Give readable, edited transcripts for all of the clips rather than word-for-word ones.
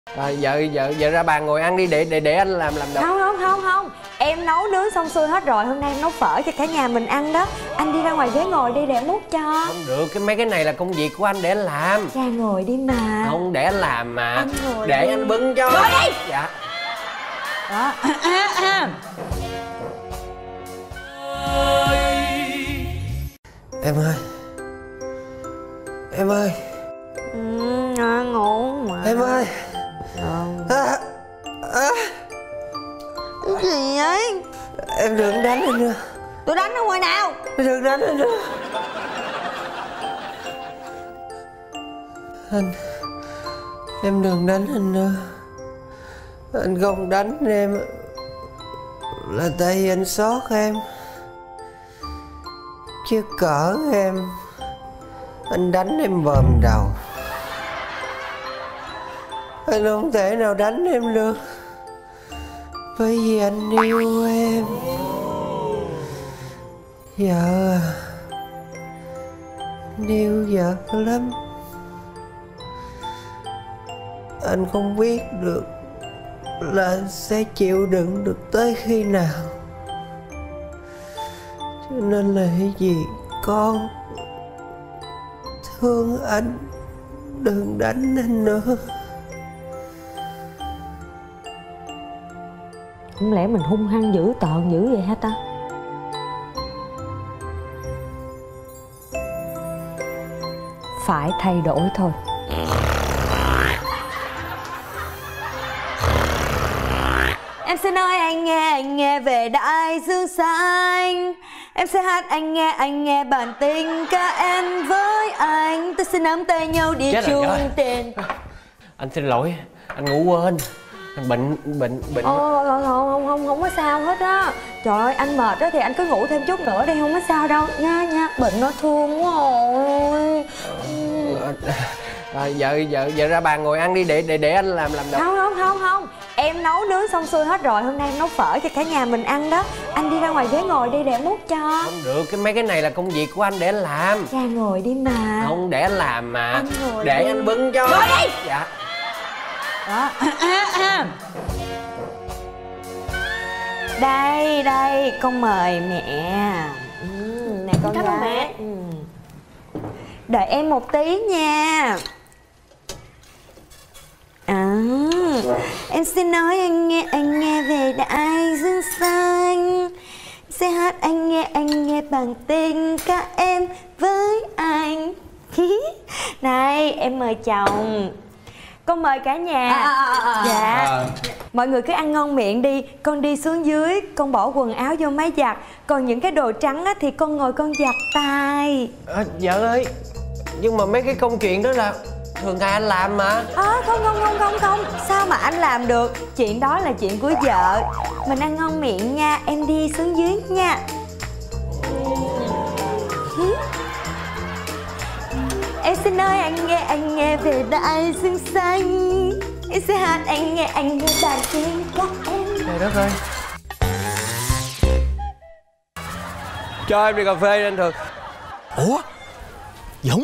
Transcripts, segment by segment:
Rồi vợ ra bàn ngồi ăn đi để anh làm đầu. Không. Em nấu nướng xong xuôi hết rồi. Hôm nay em nấu phở cho cả nhà mình ăn đó. Anh đi ra ngoài ghế ngồi đi để em múc cho. Không được, mấy cái này là công việc của anh để anh làm. Ra ngồi đi mà. Không, để anh làm mà. Anh ngồi để đi. Anh bưng cho. Ngồi đi. Dạ. Đó. Em ơi. Ngủ mà. Em ơi. Cái gì vậy? Em đừng đánh anh nữa. Tôi đánh ở ngoài nào? Đừng đánh anh nữa. Em đừng đánh anh nữa. Anh không đánh em là tại vì anh xót em. Chứ cỡ em, anh đánh em bầm đầu. Anh không thể nào đánh em được, bởi vì anh yêu em. Vợ à, anh yêu vợ lắm. Anh không biết được là anh sẽ chịu đựng được tới khi nào. Cho nên là cái gì con thương anh, đừng đánh anh nữa. Không lẽ mình hung hăng dữ tợn dữ vậy hả ta? Phải thay đổi thôi. Em xin nói anh nghe về đại dương xanh. Em sẽ hát anh nghe bản tình ca em với anh. Ta sẽ nắm tay nhau đi chung trên. Anh xin lỗi, anh ngủ quên. Anh bệnh. Không có sao hết á. Trời ơi, anh mệt đó thì anh cứ ngủ thêm chút nữa đi, không có sao đâu nha. Bệnh nó thương quá rồi. Vợ ra bàn ngồi ăn đi để anh làm đầu. Không. Em nấu nướng xong xuôi hết rồi. Hôm nay em nấu phở cho cả nhà mình ăn đó. Anh đi ra ngoài ghế ngồi đi để em múc cho. Không được, mấy cái này là công việc của anh để anh làm. Ra ngồi đi mà. Không, để anh làm mà. Anh ngồi để đi. Anh bưng cho. Ngồi đi. Dạ. Đó. Đây con mời mẹ. Nè con cảm ơn mẹ. Đợi em một tí nha. Em xin nói anh nghe về đại dương xanh. Sẽ hát anh nghe bằng tình ca em với anh. Này em mời chồng. Con mời cả nhà. Dạ. Mọi người cứ ăn ngon miệng đi. Con đi xuống dưới, con bỏ quần áo vô máy giặt. Còn những cái đồ trắng á, thì con ngồi con giặt tay. Vợ ơi, nhưng mà mấy cái công chuyện đó là thường ngày anh làm mà. Không. Sao mà anh làm được? Chuyện đó là chuyện của vợ. Mình ăn ngon miệng nha. Em đi xuống dưới nha. Em xin nói anh nghe về đại dương xanh. Em sẽ hát anh nghe bàn tình ca em. Trời đất ơi. Cho em đi cà phê đi anh Thường. Ủa Dũng,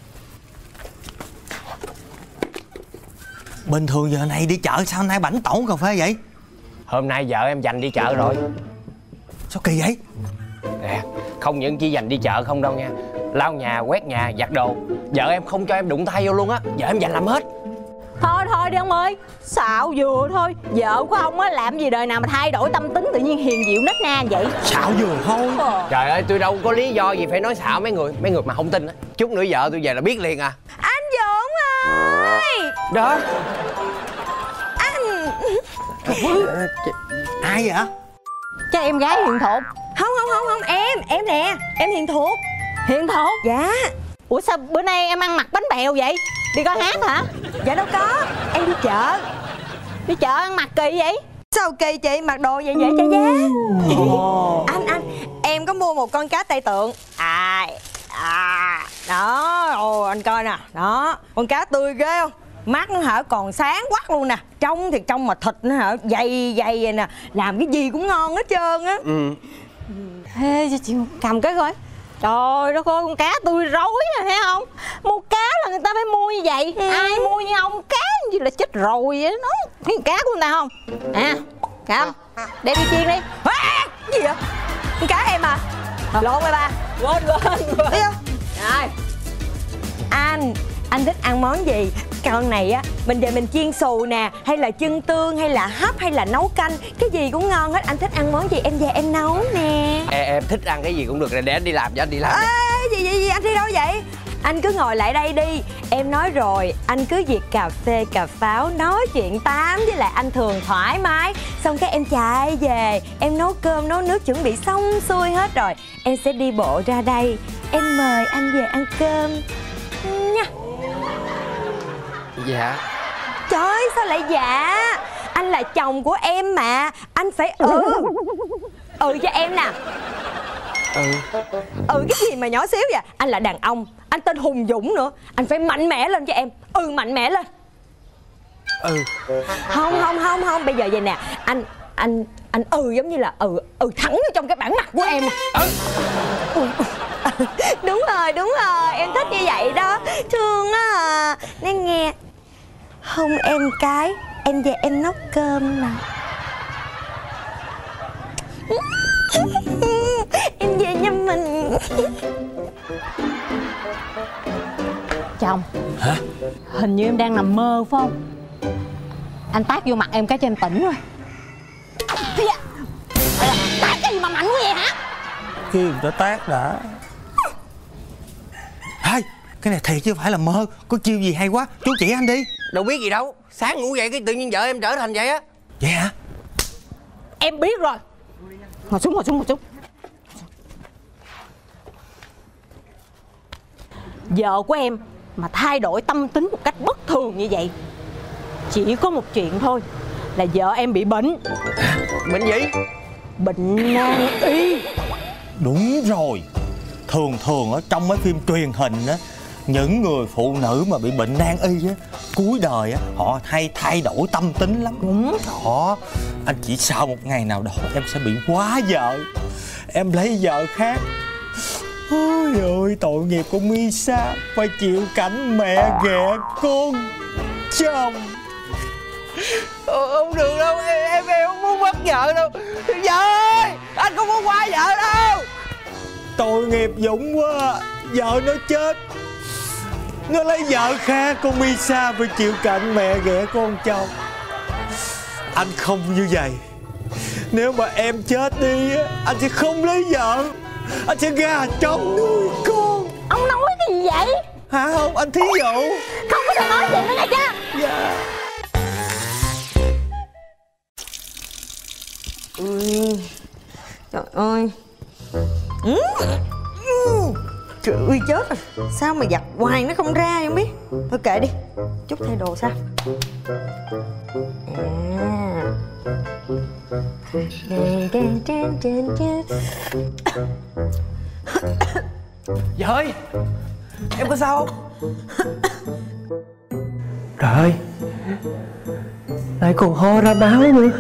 bình thường giờ này đi chợ sao nay bảnh tỏn cà phê vậy? Hôm nay vợ em dành đi chợ rồi. Sao kỳ vậy? Nè, không những chỉ dành đi chợ không đâu nha. Lau nhà, quét nhà, giặt đồ, vợ em không cho em đụng tay vô luôn á. Vợ em dành làm hết. Thôi đi ông ơi, xạo vừa thôi. Vợ của ông á làm gì đời nào mà thay đổi tâm tính tự nhiên hiền dịu nết na vậy? Xạo vừa thôi. Trời ơi, tôi đâu có lý do gì phải nói xạo mấy người mà không tin á. Chút nữa vợ tôi về là biết liền à. Anh Dũng ơi. Đó. Anh. Ai vậy? Chắc em gái Hiền Thục. Không, em nè. Em Hiền Thục. Hiền Thục? Dạ. Ủa sao bữa nay em ăn mặc bánh bèo vậy? Đi coi hát hả? Dạ đâu có. Em đi chợ. Đi chợ ăn mặc kỳ vậy? Sao kỳ chị, mặc đồ vậy vậy cho giá. Anh em có mua một con cá Tây Tượng. Đó, anh coi nè. Đó, con cá tươi ghê không? Mắt nó hả còn sáng quắc luôn nè. Trong thì trong mà thịt nó hả dày vậy nè. Làm cái gì cũng ngon hết trơn á. Ê, chị cầm cái coi. Trời đất ơi, con cá tươi rối nè, thấy không? Mua cá là người ta phải mua như vậy. Ai mua như ông cá như là chết rồi á. Nó thấy cá của người ta không? À, Cam, đem đi chiên đi. À, cái gì vậy? Con cá em à? Lộn rồi ba. Quên. Đi không? Rồi. Anh thích ăn món gì? Con này á, mình về mình chiên xù nè, hay là chân tương, hay là hấp, hay là nấu canh, cái gì cũng ngon hết. Anh thích ăn món gì em về em nấu nè. Em thích ăn cái gì cũng được, để anh đi làm cho, anh đi làm. Ê, gì anh đi đâu vậy? Anh cứ ngồi lại đây đi. Em nói rồi, anh cứ việc cà phê cà pháo, nói chuyện tám với lại anh Thường thoải mái. Xong cái em chạy về, em nấu cơm nấu nước chuẩn bị xong xuôi hết rồi, em sẽ đi bộ ra đây, em mời anh về ăn cơm nha. Dạ. Trời ơi, sao lại dạ? Anh là chồng của em mà, anh phải cho em nè. Cái gì mà nhỏ xíu vậy? Anh là đàn ông, anh tên Hùng Dũng nữa, anh phải mạnh mẽ lên cho em. Mạnh mẽ lên. Không, bây giờ vậy nè, anh giống như là thẳng vào trong cái bản mặt của em. Đúng rồi, em thích như vậy đó, thương á. Nói nghe, hôn em cái, em về em nấu cơm nè. Em về nhà mình. Chồng. Hả? Hình như em đang nằm mơ phải không? Anh tát vô mặt em cái cho em tỉnh rồi. Tát cái gì mà mạnh quá vậy hả? Kêu cho tát đã. Hai, cái này thiệt chứ phải là mơ. Có chiêu gì hay quá, chú chỉ anh đi. Đâu biết gì đâu, sáng ngủ dậy cái tự nhiên vợ em trở thành vậy á. Vậy hả? Em biết rồi. Ngồi xuống. Vợ của em mà thay đổi tâm tính một cách bất thường như vậy, chỉ có một chuyện thôi, là vợ em bị bệnh. Bệnh gì? Bệnh nan y. Đúng rồi. Thường ở trong mấy phim truyền hình á, những người phụ nữ mà bị bệnh nan y á, cuối đời á, họ hay thay đổi tâm tính lắm. Đúng. Đó, anh chỉ sợ một ngày nào đó em sẽ bị quá vợ, em lấy vợ khác. Ôi ơi, tội nghiệp con Misa phải chịu cảnh mẹ ghẻ con chồng. Không được đâu, em không muốn mất vợ đâu. Vợ ơi, anh không có qua vợ đâu. Tội nghiệp Dũng quá, vợ nó chết, nó lấy vợ khác, con Misa phải chịu cảnh mẹ ghẻ con chồng. Anh không như vậy. Nếu mà em chết đi á, anh sẽ không lấy vợ, anh sẽ gà trống nuôi con. Ông nói cái gì vậy? Hả? Không, anh thí dụ. Không có thể nói vậy nữa nghe chưa? Dạ. Trời ơi. Trời ơi, chết rồi. Sao mà giặt hoài nó không ra không biết. Thôi kệ đi, chút thay đồ sao. Vợ ơi, em có sao không? Trời ơi, lại còn ho ra máu nữa.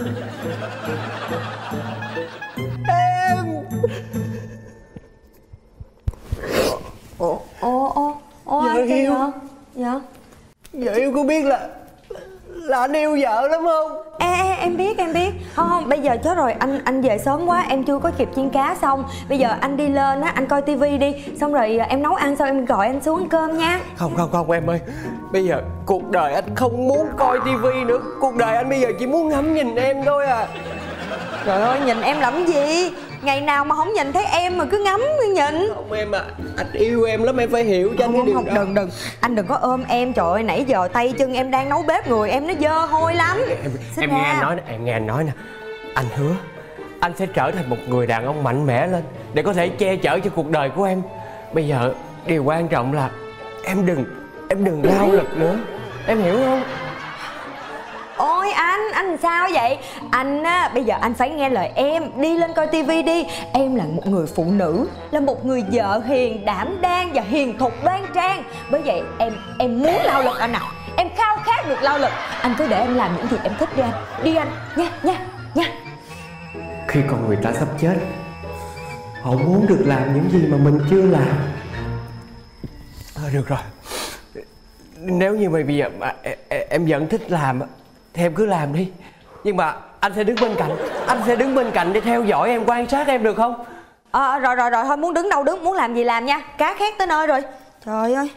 Anh yêu. Dạ. Vợ yêu có biết là anh yêu vợ lắm không? Em biết. Không, bây giờ chết rồi, anh về sớm quá, em chưa có kịp chiên cá xong. Bây giờ anh đi lên á, anh coi tivi đi, xong rồi em nấu ăn xong em gọi anh xuống ăn cơm nha. Không em ơi, bây giờ cuộc đời anh không muốn coi tivi nữa. Cuộc đời anh bây giờ chỉ muốn ngắm nhìn em thôi à. Trời ơi, nhìn em làm gì? Ngày nào mà không nhìn thấy em mà cứ ngắm cứ nhìn. Không em à, anh yêu em lắm, em phải hiểu cho anh cái điều đó. Đừng, anh đừng có ôm em. Trời ơi, nãy giờ tay chân em đang nấu bếp, người em nó dơ hôi lắm. Em nghe anh nói nè, anh hứa anh sẽ trở thành một người đàn ông mạnh mẽ lên để có thể che chở cho cuộc đời của em. Bây giờ điều quan trọng là em đừng lao lực nữa, em hiểu không? Ôi anh sao vậy? Anh á, bây giờ anh phải nghe lời em, đi lên coi tivi đi. Em là một người phụ nữ, là một người vợ hiền, đảm đang và hiền thục đoan trang. Bởi vậy em muốn lao lực anh nào, em khao khát được lao lực. Anh cứ để em làm những gì em thích đi anh. Đi anh, nha. Khi con người ta sắp chết, họ muốn được làm những gì mà mình chưa làm. Được rồi, nếu như mà bây giờ mà em vẫn thích làm thì em cứ làm đi. Nhưng mà anh sẽ đứng bên cạnh, anh sẽ đứng bên cạnh để theo dõi em, quan sát em, được không? Rồi thôi, muốn đứng đâu đứng, muốn làm gì làm nha. Cá khét tới nơi rồi. Trời ơi.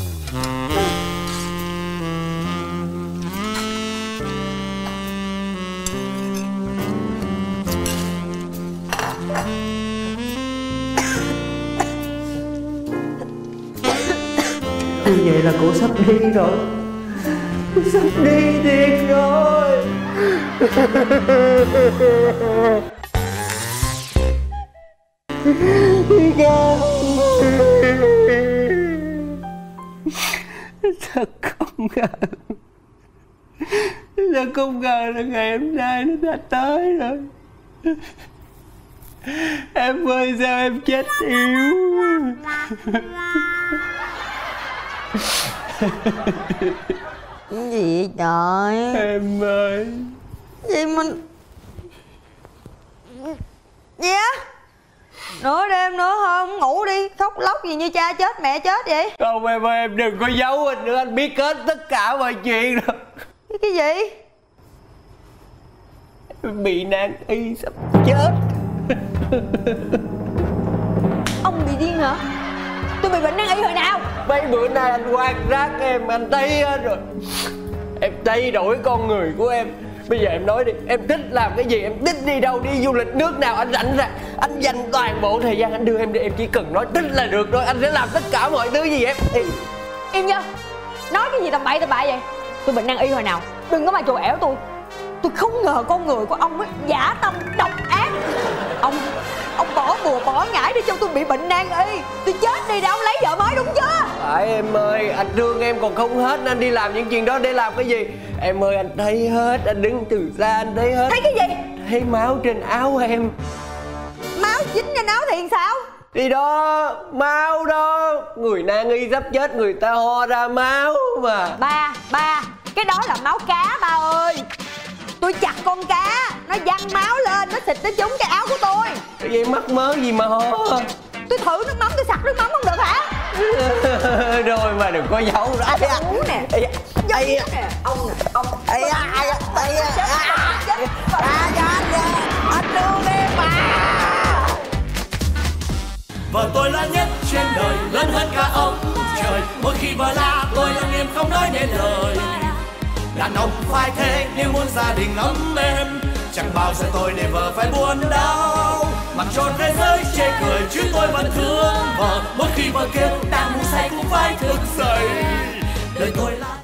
Như vậy là cô sắp đi rồi. Cô sắp đi thiệt rồi. Thật không ngờ. Thật không ngờ là ngày hôm nay nó đã tới rồi. Em ơi, sao em chết yếu. Cái gì vậy trời? Em ơi. Gì mình... Gì á? Nửa đêm nữa không ngủ đi, khóc lóc gì như cha chết mẹ chết vậy? Không em ơi, em đừng có giấu anh nữa, anh biết hết tất cả mọi chuyện rồi. Cái gì? Em bị nan y sắp chết. Ông bị điên hả? Tôi bị bệnh nan y hồi nào? Mấy bữa nay anh quan sát em, anh thấy hết rồi. Em thay đổi con người của em. Bây giờ em nói đi, em thích làm cái gì, em thích đi đâu, đi du lịch nước nào anh rảnh ra, anh dành toàn bộ thời gian anh đưa em đi. Em chỉ cần nói thích là được rồi, anh sẽ làm tất cả mọi thứ gì em. Im nha. Nói cái gì tầm bậy vậy? Tôi bệnh nan y hồi nào? Đừng có mà chồ ẻo tôi. Tôi không ngờ con người của ông ấy dã tâm độc ác. Ông bỏ bùa bỏ ngải để cho tôi bị bệnh nan y. Tôi chết đi để ông lấy vợ mới, đúng chưa? Phải em ơi, anh thương em còn không hết, anh đi làm những chuyện đó để làm cái gì? Em ơi, anh thấy hết, anh đứng từ xa anh thấy hết. Thấy cái gì? Thấy máu trên áo em. Máu dính trên áo thì sao? Thì đó, máu đó. Người nan y sắp chết, người ta ho ra máu mà. Ba, cái đó là máu cá ba ơi. Tôi chặt con cá, nó văng máu lên, nó xịt tới trúng cái áo của tôi. Cái gì mắc mớ gì mà ho. Tôi thử nước mắm, tôi sặc nước mắm không được hả? Rồi mà đừng có giấu nữa. Giấu nè. Ông nè, ông. Anh thương em mà. Vợ tôi là nhất trên đời, lớn hơn cả ông trời. Mỗi khi vợ la tôi lặng im không nói nên lời. Đàn ông phải thế nếu muốn gia đình ấm êm. Chẳng bao giờ tôi để vợ phải buồn đau. Mặc cho thế giới chê cười chứ tôi vẫn thương vợ. Mỗi khi vợ kêu đang ngủ say cũng phải thức dậy. Đời tôi là